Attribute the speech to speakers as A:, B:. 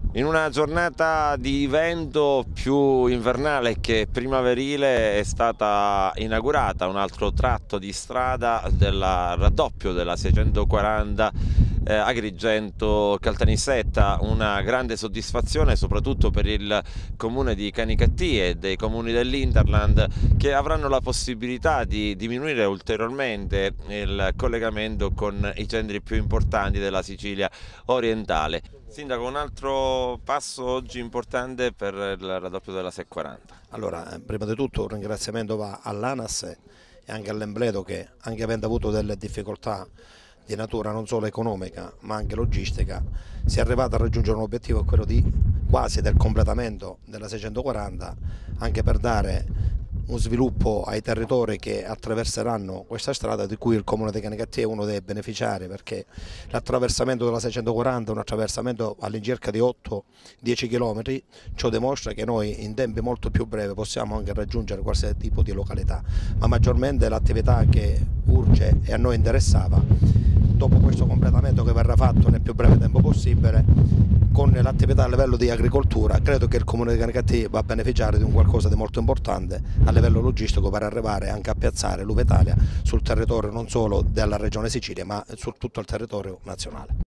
A: In una giornata di vento più invernale che primaverile è stata inaugurata un altro tratto di strada del raddoppio della 640 Agrigento-Caltanissetta, una grande soddisfazione soprattutto per il comune di Canicattì e dei comuni dell'Interland, che avranno la possibilità di diminuire ulteriormente il collegamento con i centri più importanti della Sicilia orientale. Sindaco, un altro passo oggi importante per il raddoppio della 640.
B: Allora, prima di tutto un ringraziamento va all'ANAS e anche all'Embledo che, anche avendo avuto delle difficoltà di natura non solo economica ma anche logistica, si è arrivato a raggiungere un obiettivo, quello di quasi del completamento della 640, anche per dare un sviluppo ai territori che attraverseranno questa strada, di cui il comune di Canicattì è uno dei beneficiari, perché l'attraversamento della 640 è un attraversamento all'incirca di 8-10 km. Ciò dimostra che noi in tempi molto più brevi possiamo anche raggiungere qualsiasi tipo di località, ma maggiormente l'attività che urge e a noi interessava, dopo questo completamento che verrà fatto nel più breve tempo possibile, con l'attività a livello di agricoltura, credo che il comune di Canicattì va a beneficiare di un qualcosa di molto importante a livello logistico, per arrivare anche a piazzare l'Uva Italia sul territorio non solo della regione Sicilia ma su tutto il territorio nazionale.